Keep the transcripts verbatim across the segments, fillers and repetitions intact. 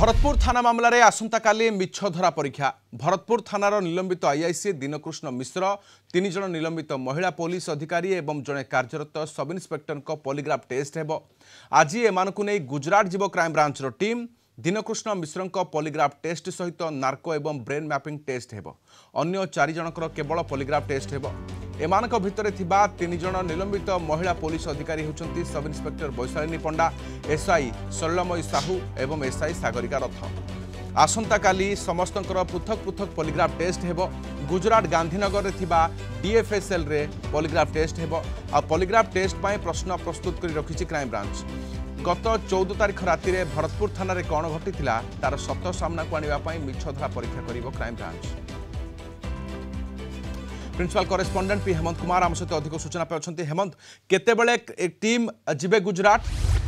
भरतपुर थाना मामलें आसंता काली मिछ धरा परीक्षा। भरतपुर थानार निलंबित आईआईसी दिनकृष्ण मिश्र तीन जन निलंबित महिला पुलिस अधिकारी एवं जड़े कार्यरत सब इन्स्पेक्टर पॉलीग्राफ टेस्ट हेबो। आज एमानकु नै गुजरात जीव क्राइम ब्रांचर team Dinakrushna Mishra polygraph test सहित नार्को एवं ब्रेन मैपिंग टेस्ट हेबो। अन्य चार जनकर केवल पॉलीग्राफ टेस्ट हेबो। एमानक भितरे थिबा तीन जन निलंबित महिला पुलिस अधिकारी होचंती sub inspector Vaishalini Panda, SI Shailamayee Sahu एवं एसआई सागरिका रथ। आसंता काली समस्तंकर पृथक पृथक पॉलीग्राफ टेस्ट हेबो। गुजरात गांधीनगर रे थिबा डीएफएसएल रे पॉलीग्राफ टेस्ट हेबो। आ पॉलीग्राफ टेस्ट पय प्रश्न प्रस्तुत करी रखिछि क्राइम ब्रांच। गत चौदह तारीख राति रे भरतपुर थाना रे कौन घटिथिला तार सत्य सामना को आनिबा पय मिछ धरा परीक्षा करिवो crime branch. Principal correspondent P Hemant Kumar आम सहित अधिक सूचना पे अच्छे। हेमंत, केते बेले एक टीम जिबे गुजरात?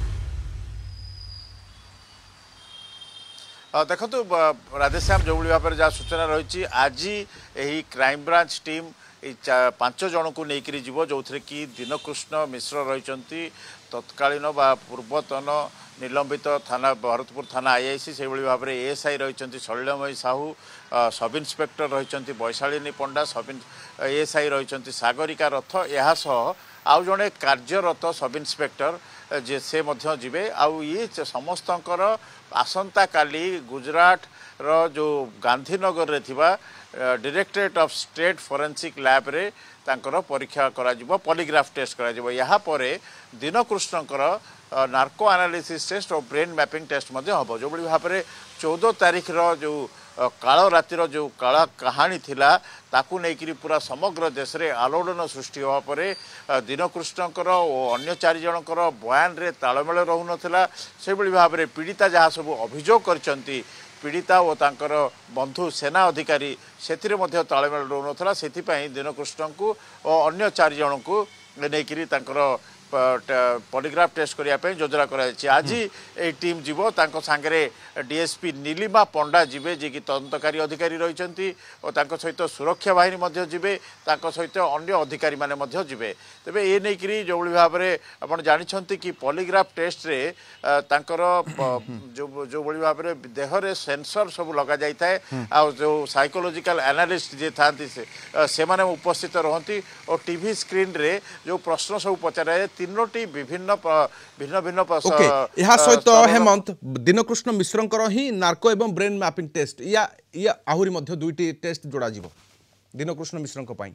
देखो राधेश्याम जो भाव में जहाँ सूचना रही आज यही क्राइम ब्रांच टीम पांच जन को लेकर जीव जो थे कि दिनकृष्ण मिश्र रही तत्कालीन बा पूर्वतन निलंबित थाना भरतपुर थाना आईआईसी से भाव में एएसआई रही शैलमयी साहू, सब इन्स्पेक्टर रही वैशालिनी पंडा, सब एएसआई रही सागरिका रथ, यह आउ जड़े कार्यरत सब इन्स्पेक्टर जे से मध्य जीवे। आउ ये समस्तंकर आसंता काली गुजरात रो जो गांधीनगर रे थिबा directorate of state forensic lab रे तांकर परीक्षा करा जिवो, पॉलीग्राफ टेस्ट करा जिवो। यहाँ पर दिनकृष्णकर नार्को एनालिसिस टेस्ट और ब्रेन मैपिंग टेस्ट मध्य हम जो भाव में चौदह तारीख रो जो काल रातिर जो काला कहानी थिला ताकू नेकिरी पूरा समग्र देश रे आलोड़न सृष्टि होवा परे दिनकृष्णकर और अन्य चार जनकर बयान रे तालमेल रहू नथिला। से बळी भाव में पीड़िता जहाँ सब अभियोग करचंती पीड़िता और तांकर बंधु सेना अधिकारी सेथिरे मध्य तालमेल रहू नथिला। सेथिपई दिनकृष्ण को और अन्य चार जन को नेकिरी तांकर पॉलीग्राफ टेस्ट करने योजना कराई। आज ये टीम जीव तांको सांगरे डीएसपी नीलिमा पंडा जीवे जी कि तदंतकारी अधिकारी रही और तांको सहित सुरक्षा बाहिनी मध्य जीवे, तांको सहित अन्य अधिकारी माने मध्य जीवे। तेबे ए नै करी जो भाव में आपण जानिछंती कि पॉलीग्राफ टेस्ट रे तांकर जो जो भाव में देह रे सेंसर सब लगा जाय थाए आ जो साइकोलॉजिकल एनालिस्ट जे थांती से से माने उपस्थित रहंती और टीवी स्क्रीन रे जो प्रश्न सब पचारे तीनोटी विभिन्न भिन्न भिन्न यहाँ सहित हेमंत दिनकृष्ण मिश्र ही नार्को एवं ब्रेन मैपिंग टेस्ट या या आहुरी मध्य दुईटी टेस्ट जोड़ा जीवो दिनकृष्ण मिश्र को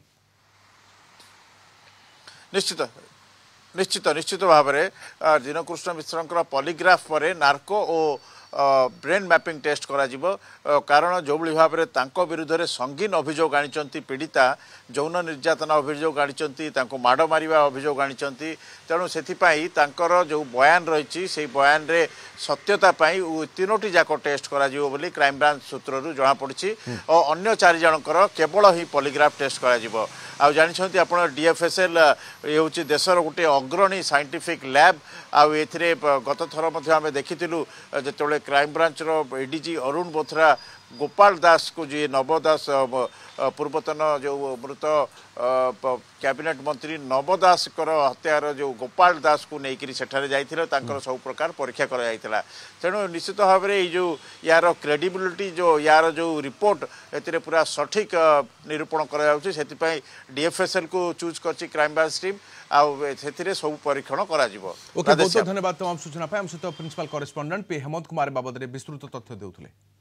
निश्चित निश्चित निश्चित भाव में दिनकृष्ण मिश्र पॉलीग्राफ पर नार्को और ब्रेन मैपिंग टेस्ट करा जिवो। कारण जो भाव में तांको विरुद्ध रे संगीन अभियोग आनिचंती पीड़िता यौन निर्यातना अभियोग आनिचंती तांको माड़ मारिबा अभियोग आनिचंती। तेणु सेथिपाई तांकर जो बयान रही से बयान रे सत्यता पाई तीनोटी जाक टेस्ट करा जिवो बोली क्राइम ब्रांच सूत्ररू जଣା पड़छि और अन्य चार जनकर केवल ही पॉलीग्राफ टेस्ट करा जिवो। आ जानिछंती आपण डीएफएसएल ये होछि देशर गोटे अग्रणी साइंटिफिक लैब। आउ एथिरे गत थर मध्ये आमे देखिथिलु जेतोले क्राइम ब्रांच रो एडीजी अरुण बोथरा गोपाल दास को जी नव दास पूर्वतन जो मृत कैबिनेट मंत्री नव दास हत्यार जो गोपाल दास को लेकर सेठारे जाइथिले तांकर सब प्रकार परीक्षा करा जाइथिला। तेणु निश्चित भाव में जो यार क्रेडिबिलिटी जो यार जो रिपोर्ट एतिरे पूरा सठिक निरूपण करा जाउछि। सेतिपई डीएफएसएल को चूज करछि क्राइम ब्रांच टीम आउ सेतिरे सब परीक्षण करा जिवो। ओके, बहुत धन्यवाद तमाम सूचना पे। हम सहित प्रिंसिपल करेस्पोंडेंट पे हेमंत कुमार बाबद रे विस्तृत तथ्य देउथले।